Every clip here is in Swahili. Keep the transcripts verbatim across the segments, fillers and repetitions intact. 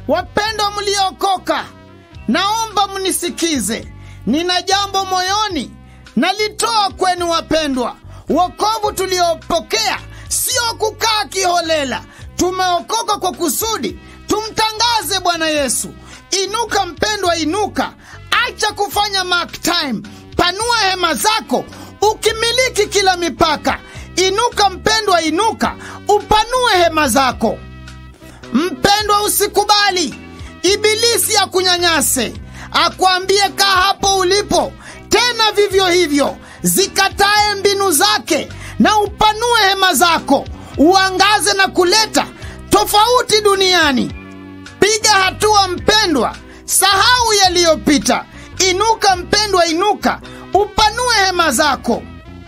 Wapendwa mliokoka, naomba mnisikize. Nina jambo moyoni nalitoa kwenu wapendwa. Wokovu tuliopokea sio kukaa kiholela. Tumeokoka kwa kusudi tumtangaze Bwana Yesu. Inuka mpendwa, inuka. Acha kufanya mark time. Panua hema zako ukimiliki kila mipaka. Inuka mpendwa, inuka. Upanue hema zako. Mpendwa, usikubali ibilisi akunyanyase, akwambie kaa hapo ulipo. Tena vivyo hivyo zikatae mbinu zake, na upanue hema zako, uangaze na kuleta tofauti duniani. Piga hatua mpendwa, sahau yaliyopita. Inuka mpendwa, inuka. Upanue hema zako.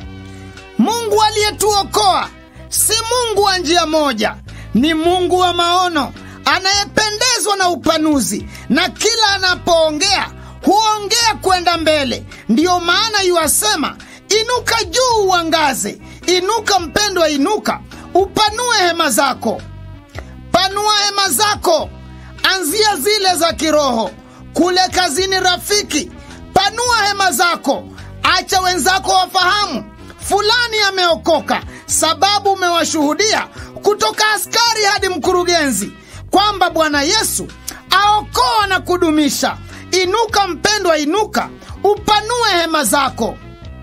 Mungu aliyetuokoa si Mungu wa njia moja, ni Mungu wa maono, anayependezwa na upanuzi, na kila anapoongea huongea kwenda mbele. Ndiyo maana yuasema, inuka juu uangaze. Inuka mpendwa, inuka. Upanue hema zako. Panua hema zako. Anzia zile za kiroho. Kule kazini rafiki, panua hema zako. Acha wenzako wafahamu fulani ameokoka, sababu umewashuhudia kutoka askari hadi mkurugenzi kwamba Bwana Yesu aokoa na kudumisha. Inuka mpendwa, inuka. Upanue hema zako.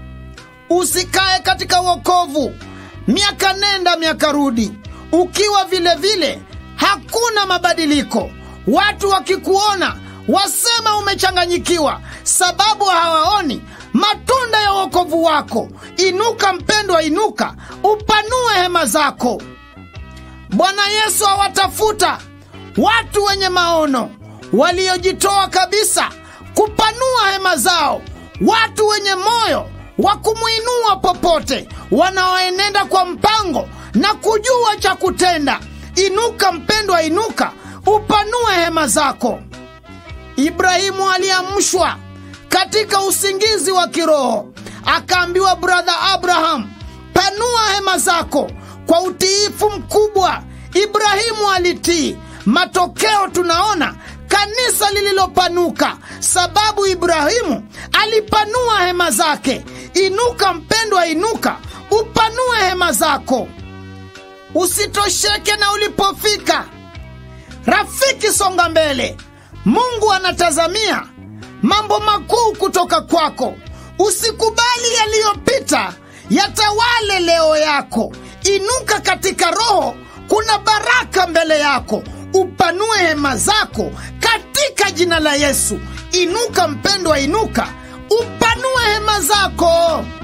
Usikae katika wokovu miaka nenda miaka rudi ukiwa vile vile hakuna mabadiliko. Watu wakikuona wasema umechanganyikiwa, sababu hawaoni matunda ya wokovu wako. Inuka mpendwa, inuka. Upanue hema zako. Bwana Yesu awatafuta watu wenye maono, waliojitoa kabisa kupanua hema zao, watu wenye moyo wa kumuinua popote, wanaoenenda kwa mpango na kujua cha kutenda. Inuka mpendwa, inuka. Upanue hema zako. Ibrahimu aliamshwa katika usingizi wa kiroho, akaambiwa, brother Abraham, panua hema zako. Kwa utiifu mkubwa Ibrahimu alitii. Matokeo tunaona kanisa lililopanuka, sababu Ibrahimu alipanua hema zake. Inuka mpendwa, inuka. Upanue hema zako. Usitosheke na ulipofika. Rafiki, songa mbele. Mungu anatazamia mambo makuu kutoka kwako. Usikubali yaliyopita yatawale leo yako. Inuka katika roho, kuna baraka mbele yako. Upanue hema zako katika jina la Yesu. Inuka mpendwa, inuka. Upanue hema zako.